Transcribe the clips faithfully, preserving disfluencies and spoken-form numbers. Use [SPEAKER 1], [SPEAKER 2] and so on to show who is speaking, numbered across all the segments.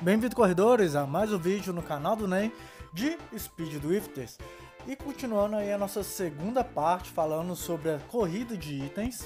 [SPEAKER 1] Bem-vindo, corredores, a mais um vídeo no canal do NEM de Speed Drifters. E continuando aí a nossa segunda parte, falando sobre a corrida de itens.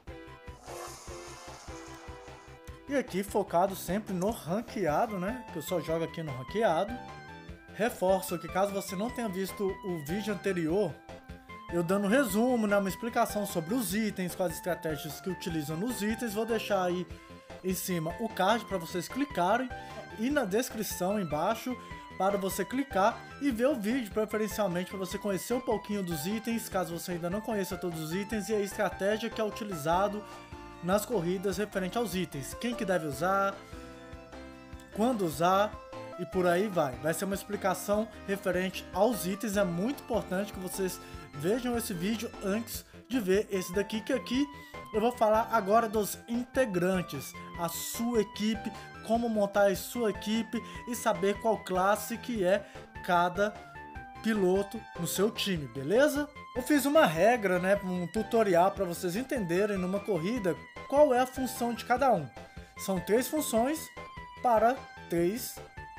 [SPEAKER 1] E aqui focado sempre no ranqueado, né? Que eu só jogo aqui no ranqueado. Reforço que caso você não tenha visto o vídeo anterior, eu dando um resumo, né, uma explicação sobre os itens, quais estratégias que utilizam nos itens, vou deixar aí em cima o card para vocês clicarem e na descrição embaixo para você clicar e ver o vídeo, preferencialmente para você conhecer um pouquinho dos itens, caso você ainda não conheça todos os itens, e a estratégia que é utilizado nas corridas referente aos itens, quem que deve usar, quando usar e por aí vai. Vai ser uma explicação referente aos itens, é muito importante que vocês vejam esse vídeo antes de ver esse daqui, que aqui eu vou falar agora dos integrantes, a sua equipe, como montar a sua equipe e saber qual classe que é cada piloto no seu time, beleza? Eu fiz uma regra, né, um tutorial para vocês entenderem numa corrida qual é a função de cada um. São três funções para três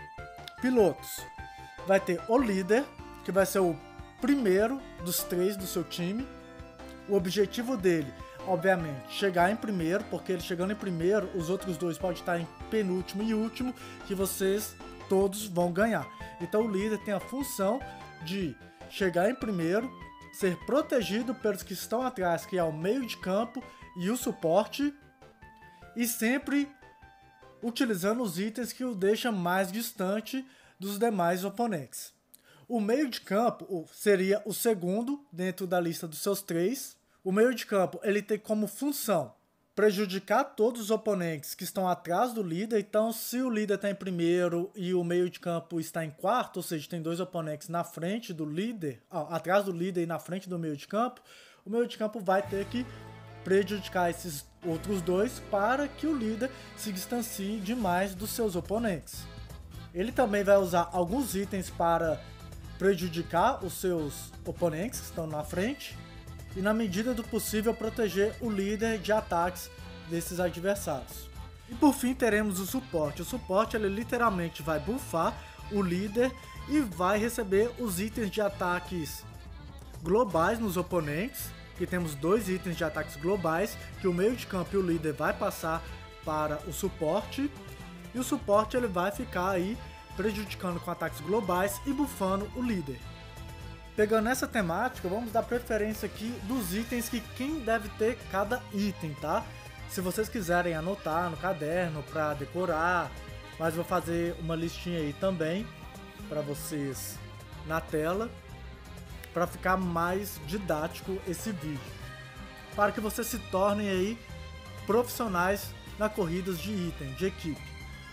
[SPEAKER 1] pilotos. Vai ter o líder, que vai ser o primeiro dos três do seu time. O objetivo dele, obviamente, chegar em primeiro, porque ele chegando em primeiro, os outros dois podem estar em penúltimo e último, que vocês todos vão ganhar. Então o líder tem a função de chegar em primeiro, ser protegido pelos que estão atrás, que é o meio de campo e o suporte, e sempre utilizando os itens que o deixam mais distante dos demais oponentes. O meio de campo seria o segundo dentro da lista dos seus três. O meio de campo ele tem como função prejudicar todos os oponentes que estão atrás do líder. Então, se o líder está em primeiro e o meio de campo está em quarto, ou seja, tem dois oponentes na frente do líder, ó, atrás do líder e na frente do meio de campo, o meio de campo vai ter que prejudicar esses outros dois para que o líder se distancie demais dos seus oponentes. Ele também vai usar alguns itens para prejudicar os seus oponentes que estão na frente e, na medida do possível, proteger o líder de ataques desses adversários. E por fim teremos o suporte. O suporte ele literalmente vai buffar o líder e vai receber os itens de ataques globais nos oponentes. Que temos dois itens de ataques globais que o meio de campo e o líder vai passar para o suporte, e o suporte ele vai ficar aí prejudicando com ataques globais e buffando o líder. Pegando essa temática, vamos dar preferência aqui dos itens que quem deve ter cada item, tá? Se vocês quiserem anotar no caderno para decorar, mas vou fazer uma listinha aí também para vocês na tela, para ficar mais didático esse vídeo, para que vocês se tornem aí profissionais na corridas de item, de equipe.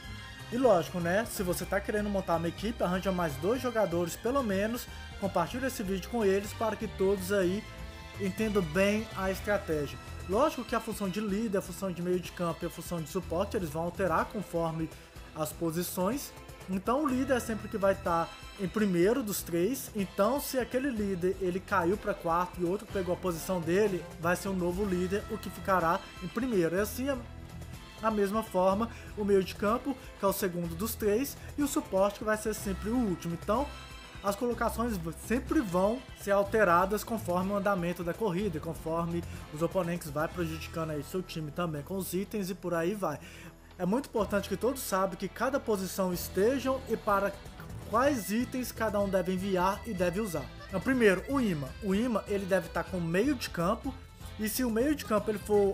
[SPEAKER 1] E lógico, né, se você está querendo montar uma equipe, arranja mais dois jogadores pelo menos, compartilhe esse vídeo com eles para que todos aí entendam bem a estratégia. Lógico que a função de líder, a função de meio de campo e a função de suporte, eles vão alterar conforme as posições. Então o líder é sempre que vai estar em primeiro dos três, então se aquele líder ele caiu para quarto e outro pegou a posição dele, vai ser um novo líder o que ficará em primeiro. E assim, da mesma forma, o meio de campo, que é o segundo dos três, e o suporte, que vai ser sempre o último. Então as colocações sempre vão ser alteradas conforme o andamento da corrida, conforme os oponentes vai prejudicando aí seu time também com os itens e por aí vai. É muito importante que todos saibam que cada posição estejam e para quais itens cada um deve enviar e deve usar. Então, primeiro, o imã. O imã ele deve estar com o meio de campo, e se o meio de campo ele for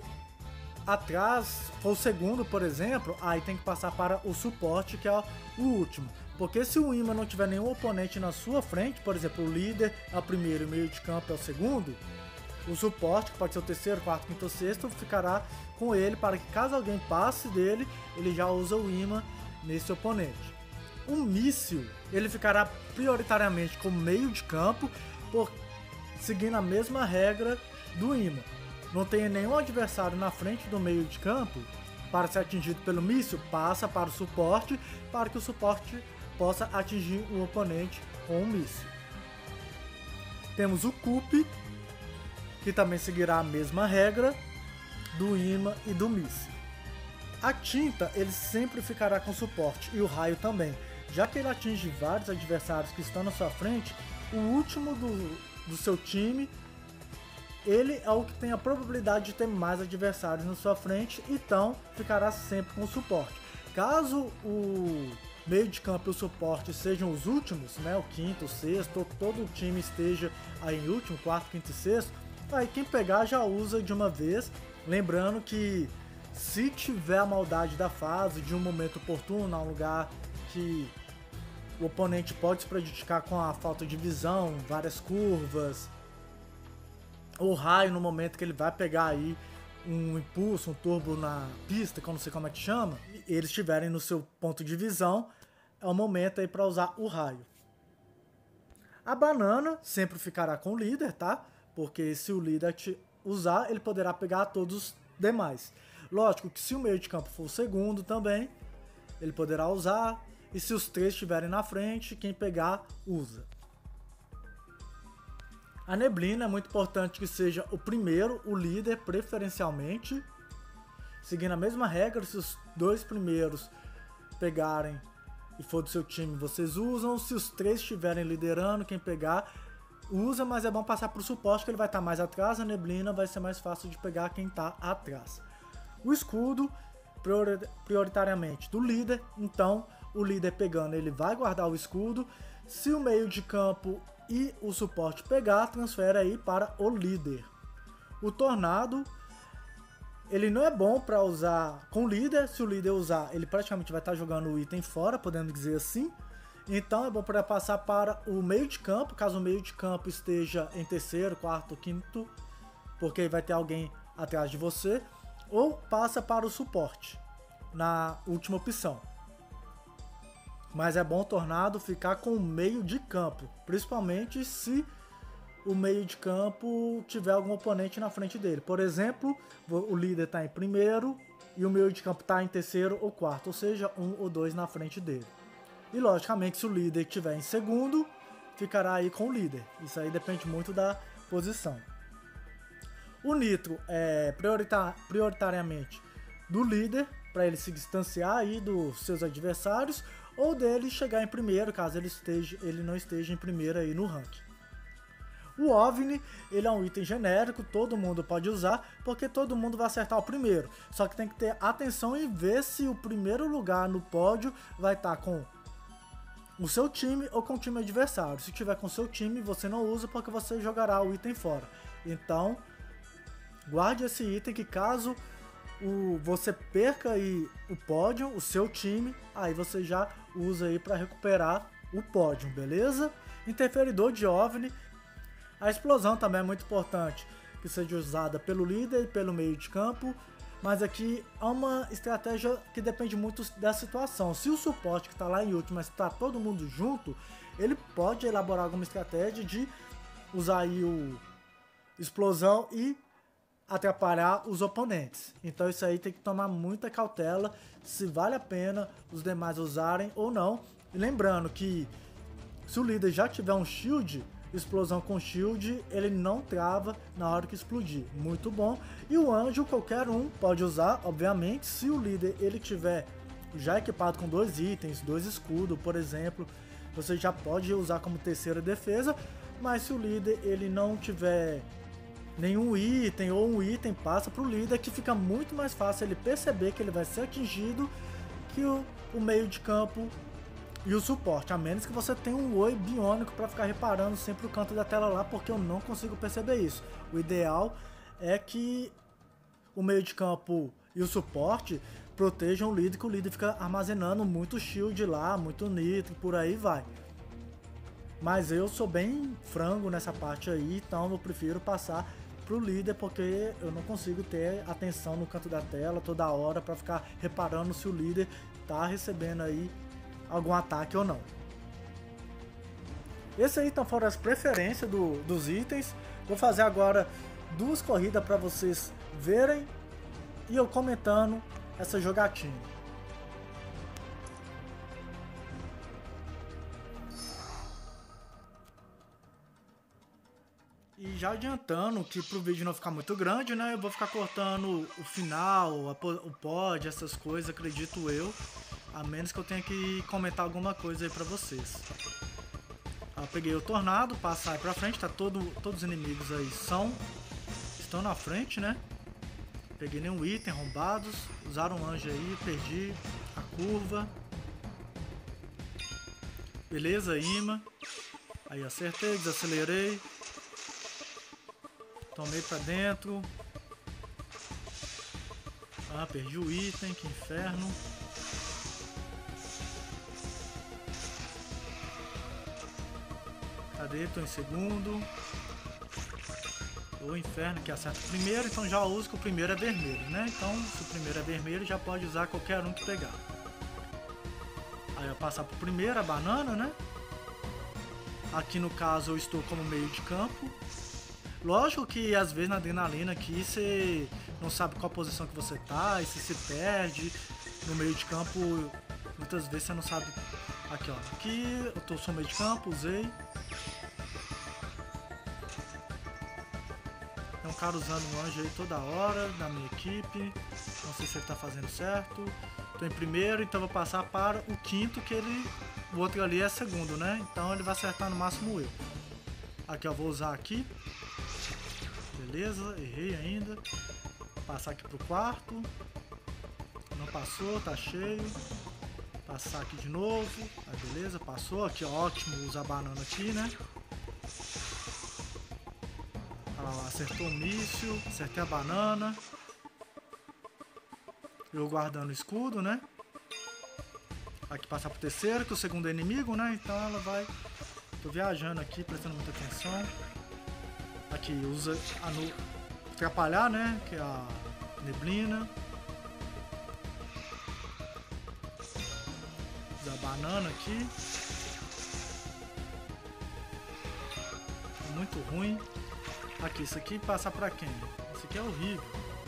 [SPEAKER 1] atrás, for o segundo, por exemplo, aí tem que passar para o suporte, que é o último. Porque se o imã não tiver nenhum oponente na sua frente, por exemplo, o líder é o primeiro e o meio de campo é o segundo, o suporte, que pode ser o terceiro, quarto, quinto ou sexto, ficará com ele para que caso alguém passe dele, ele já usa o imã nesse oponente. O míssil, ele ficará prioritariamente como meio de campo, por, seguindo a mesma regra do imã. Não tem nenhum adversário na frente do meio de campo para ser atingido pelo míssil, passa para o suporte, para que o suporte possa atingir o oponente com o míssil. Temos o Cup, que também seguirá a mesma regra do imã e do míssil. A tinta, ele sempre ficará com suporte, e o raio também. Já que ele atinge vários adversários que estão na sua frente, o último do, do seu time, ele é o que tem a probabilidade de ter mais adversários na sua frente, então ficará sempre com suporte. Caso o meio de campo e o suporte sejam os últimos, né, o quinto, o sexto, ou todo o time esteja aí em último, quarto, quinto e sexto, aí quem pegar já usa de uma vez, lembrando que se tiver a maldade da fase, de um momento oportuno, um lugar que o oponente pode se prejudicar com a falta de visão, várias curvas, ou raio no momento que ele vai pegar aí um impulso, um turbo na pista, que eu não sei como é que chama, e eles estiverem no seu ponto de visão, é o momento aí para usar o raio. A banana sempre ficará com o líder, tá? Porque se o líder te usar, ele poderá pegar todos os demais. Lógico que se o meio de campo for o segundo também, ele poderá usar, e se os três estiverem na frente, quem pegar, usa. A neblina é muito importante que seja o primeiro, o líder, preferencialmente. Seguindo a mesma regra, se os dois primeiros pegarem e for do seu time, vocês usam. Se os três estiverem liderando, quem pegar, usa, mas é bom passar para o suporte, que ele vai estar mais atrás. A neblina vai ser mais fácil de pegar quem está atrás. O escudo, prioritariamente do líder, então o líder pegando, ele vai guardar o escudo. Se o meio de campo e o suporte pegar, transfere aí para o líder. O tornado, ele não é bom para usar com o líder. Se o líder usar, ele praticamente vai estar jogando o item fora, podendo dizer assim. Então é bom para passar para o meio de campo, caso o meio de campo esteja em terceiro, quarto, quinto, porque vai ter alguém atrás de você. Ou passa para o suporte, na última opção. Mas é bom o tornado ficar com o meio de campo, principalmente se o meio de campo tiver algum oponente na frente dele. Por exemplo, o líder está em primeiro e o meio de campo está em terceiro ou quarto, ou seja, um ou dois na frente dele. E logicamente, se o líder estiver em segundo, ficará aí com o líder. Isso aí depende muito da posição. O nitro é prioritar, prioritariamente do líder, para ele se distanciar aí dos seus adversários, ou dele chegar em primeiro, caso ele, esteja, ele não esteja em primeiro aí no ranking. O OVNI, ele é um item genérico, todo mundo pode usar, porque todo mundo vai acertar o primeiro. Só que tem que ter atenção em ver se o primeiro lugar no pódio vai estar com o seu time ou com o time adversário. Se tiver com o seu time, você não usa, porque você jogará o item fora. Então, guarde esse item, que caso o, você perca aí o pódio, o seu time, aí você já usa aí para recuperar o pódio, beleza? Interferidor de OVNI. A explosão também é muito importante que seja usada pelo líder e pelo meio de campo, mas aqui é uma estratégia que depende muito da situação. Se o suporte que está lá em último, mas está todo mundo junto, ele pode elaborar alguma estratégia de usar aí o explosão e atrapalhar os oponentes. Então isso aí tem que tomar muita cautela se vale a pena os demais usarem ou não. E lembrando que se o líder já tiver um shield, explosão com shield, ele não trava na hora que explodir. Muito bom. E o anjo qualquer um pode usar, obviamente, se o líder ele tiver já equipado com dois itens, dois escudos, por exemplo, você já pode usar como terceira defesa. Mas se o líder ele não tiver nenhum item ou um item, passa para o líder, que fica muito mais fácil ele perceber que ele vai ser atingido que o, o meio de campo e o suporte, a menos que você tenha um oi biônico para ficar reparando sempre o canto da tela lá, porque eu não consigo perceber isso. O ideal é que o meio de campo e o suporte protejam o líder, que o líder fica armazenando muito shield lá, muito nitro, por aí vai. Mas eu sou bem frango nessa parte aí, então eu prefiro passar pro líder, porque eu não consigo ter atenção no canto da tela toda hora para ficar reparando se o líder tá recebendo aí algum ataque ou não. Esse aí então foram as preferências do, dos itens. Vou fazer agora duas corridas para vocês verem e eu comentando essa jogatina. E já adiantando que pro vídeo não ficar muito grande, né? Eu vou ficar cortando o final, a, o pod, essas coisas, acredito eu. A menos que eu tenha que comentar alguma coisa aí pra vocês. Eu peguei o tornado, passar aí pra frente, tá todo, todos os inimigos aí são, estão na frente, né? Peguei nenhum item, arrombados, usaram um anjo aí, perdi a curva. Beleza, imã. Aí acertei, desacelerei. Tomei pra dentro. Ah, perdi o item, que inferno. Cadê? Tô em segundo. O inferno que acerta o primeiro, então já uso que o primeiro é vermelho, né? Então, se o primeiro é vermelho, já pode usar qualquer um que pegar. Aí eu passar pro primeiro, a banana, né? Aqui no caso eu estou como meio de campo. Lógico que às vezes na adrenalina aqui você não sabe qual posição que você tá, e se se perde no meio de campo, muitas vezes você não sabe. Aqui ó, aqui eu tô só meio de campo, usei. Tem um cara usando um anjo aí toda hora da minha equipe. Não sei se ele tá fazendo certo. Tô em primeiro, então vou passar para o quinto, que ele. O outro ali é segundo, né? Então ele vai acertar no máximo eu. Aqui ó, vou usar aqui. Beleza, errei ainda. Passar aqui pro quarto. Não passou, tá cheio. Passar aqui de novo. Aí beleza, passou. Aqui ó, ótimo usar a banana aqui, né? Olha lá, acertou o míssil, acertei a banana. Eu guardando o escudo, né? Aqui passar pro terceiro, que o segundo é inimigo, né? Então ela vai... Tô viajando aqui, prestando muita atenção. Aqui, usa a nu... atrapalhar, né? Que é a neblina. Usa a banana aqui. Muito ruim. Aqui, isso aqui passar pra quem? Isso aqui é horrível.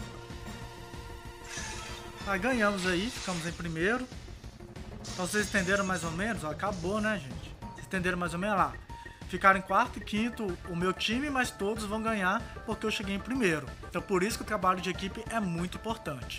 [SPEAKER 1] Ah, ganhamos aí, ficamos em primeiro. Então vocês entenderam mais ou menos? Ó, acabou, né, gente? Vocês entenderam mais ou menos? Lá. Ficaram em quarto e quinto o meu time, mas todos vão ganhar porque eu cheguei em primeiro. Então por isso que o trabalho de equipe é muito importante.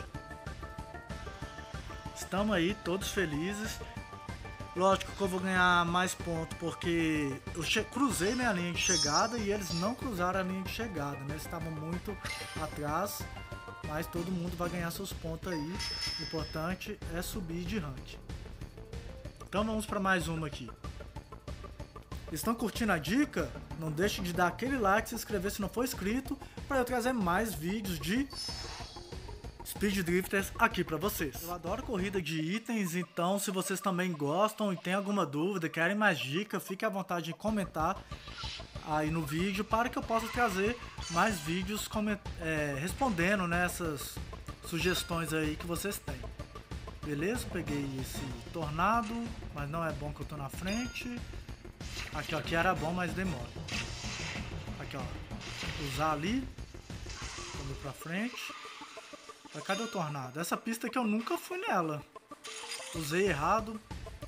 [SPEAKER 1] Estamos aí todos felizes. Lógico que eu vou ganhar mais pontos porque eu cruzei minha linha de chegada e eles não cruzaram a linha de chegada, né? Eles estavam muito atrás, mas todo mundo vai ganhar seus pontos aí. O importante é subir de rank. Então vamos para mais uma aqui. Estão curtindo a dica? Não deixe de dar aquele like, se inscrever se não for inscrito, para eu trazer mais vídeos de Speed Drifters aqui para vocês. Eu adoro corrida de itens, então se vocês também gostam e tem alguma dúvida, querem mais dicas, fique à vontade em comentar aí no vídeo para que eu possa trazer mais vídeos é, respondendo nessas sugestões aí que vocês têm. Beleza? Peguei esse tornado, mas não é bom que eu tô na frente. Aqui, ó, aqui era bom, mas demora. Aqui, ó. Usar ali. Vamos pra frente. Mas cadê o tornado? Essa pista aqui eu nunca fui nela. Usei errado.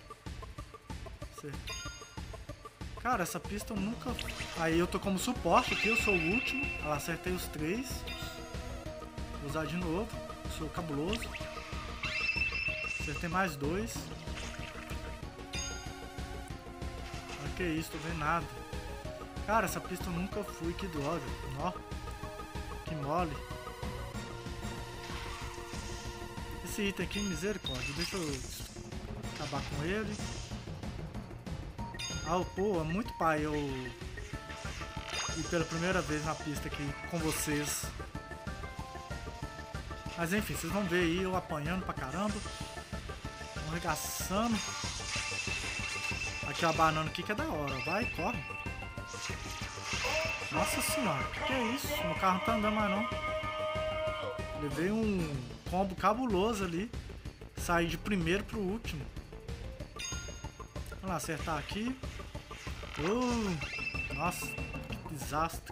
[SPEAKER 1] Cara, essa pista eu nunca... Aí eu tô como suporte aqui, eu sou o último. Eu acertei os três. Vou usar de novo. Sou cabuloso. Acertei mais dois. Olha que isso, tô vendo nada. Cara, essa pista eu nunca fui, que droga. Nó. Que mole. Esse item aqui, misericórdia. Deixa eu acabar com ele. Ah, pô, é muito pai eu ir pela primeira vez na pista aqui com vocês. Mas enfim, vocês vão ver aí eu apanhando pra caramba. Arregaçando. Aqui ó, a banana aqui que é da hora. Vai, corre. Nossa senhora, o que, que é isso? Meu carro não tá andando mais não. Levei um combo cabuloso ali. Saí de primeiro pro último. Vamos lá, acertar aqui. Uh, nossa, que desastre.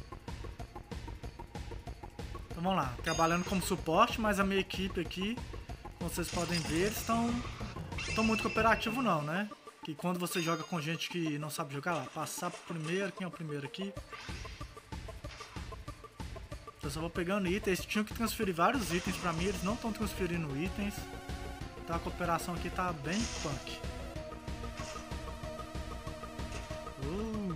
[SPEAKER 1] Então vamos lá, trabalhando como suporte, mas a minha equipe aqui, como vocês podem ver, eles estão estão muito cooperativos não, né? Que quando você joga com gente que não sabe jogar lá, passar pro primeiro, quem é o primeiro aqui? Eu só vou pegando itens. Eles tinham que transferir vários itens pra mim, eles não estão transferindo itens. Então a cooperação aqui tá bem punk. Uh.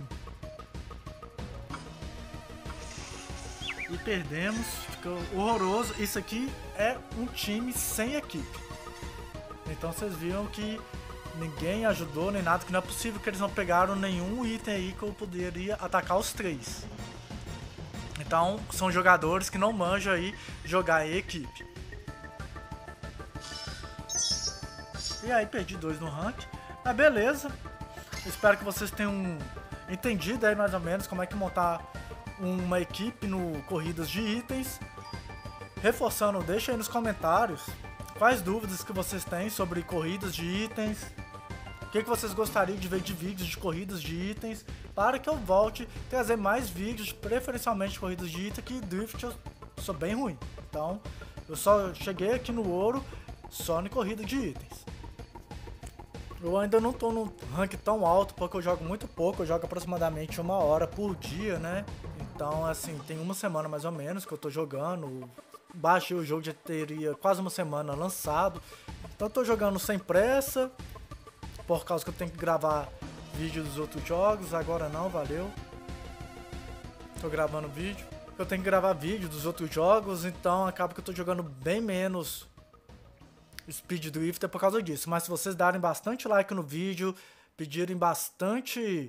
[SPEAKER 1] E perdemos, ficou horroroso. Isso aqui é um time sem equipe. Então vocês viram que ninguém ajudou nem nada, que não é possível que eles não pegaram nenhum item aí que eu poderia atacar os três. Então são jogadores que não manjam aí jogar em equipe. E aí perdi dois no rank. Mas beleza. Espero que vocês tenham entendido aí mais ou menos como é que montar uma equipe no Corridas de Itens. Reforçando, deixa aí nos comentários quais dúvidas que vocês têm sobre corridas de itens. O que, que vocês gostariam de ver de vídeos de corridas de itens, para que eu volte a trazer mais vídeos, preferencialmente de corridas de itens, que Drift eu sou bem ruim. Então, eu só cheguei aqui no ouro só em corrida de itens. Eu ainda não tô no rank tão alto, porque eu jogo muito pouco, eu jogo aproximadamente uma hora por dia, né? Então, assim, tem uma semana mais ou menos que eu tô jogando. Baixei o jogo, já teria quase uma semana lançado. Então eu tô jogando sem pressa, por causa que eu tenho que gravar vídeo dos outros jogos. Agora não, valeu. Tô gravando vídeo. Eu tenho que gravar vídeo dos outros jogos, então acaba que eu tô jogando bem menos Speed Drifter por causa disso. Mas se vocês darem bastante like no vídeo, pedirem bastante...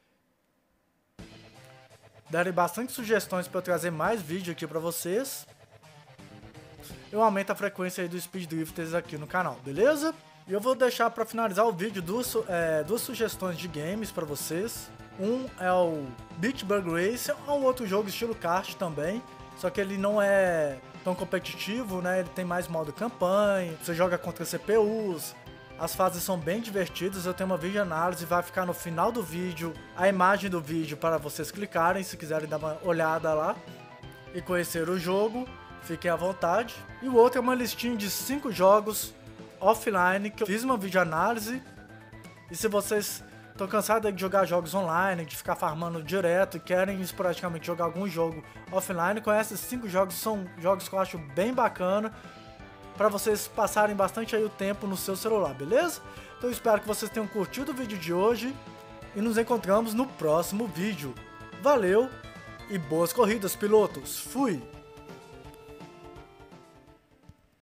[SPEAKER 1] darem bastante sugestões para eu trazer mais vídeo aqui pra vocês, eu aumento a frequência aí do Speed Drifters aqui no canal, beleza? E eu vou deixar para finalizar o vídeo duas, é, duas sugestões de games para vocês. Um é o Beach Bug Racer, é um outro jogo estilo kart também, só que ele não é tão competitivo, né? Ele tem mais modo campanha, você joga contra C P Us, as fases são bem divertidas. Eu tenho uma vídeo análise, vai ficar no final do vídeo a imagem do vídeo para vocês clicarem, se quiserem dar uma olhada lá e conhecer o jogo. Fiquem à vontade. E o outro é uma listinha de cinco jogos offline que eu fiz uma videoanálise. E se vocês estão cansados de jogar jogos online, de ficar farmando direto e querem esporadicamente jogar algum jogo offline, conhece esses cinco jogos, são jogos que eu acho bem bacana para vocês passarem bastante aí o tempo no seu celular, beleza? Então eu espero que vocês tenham curtido o vídeo de hoje e nos encontramos no próximo vídeo. Valeu e boas corridas, pilotos! Fui!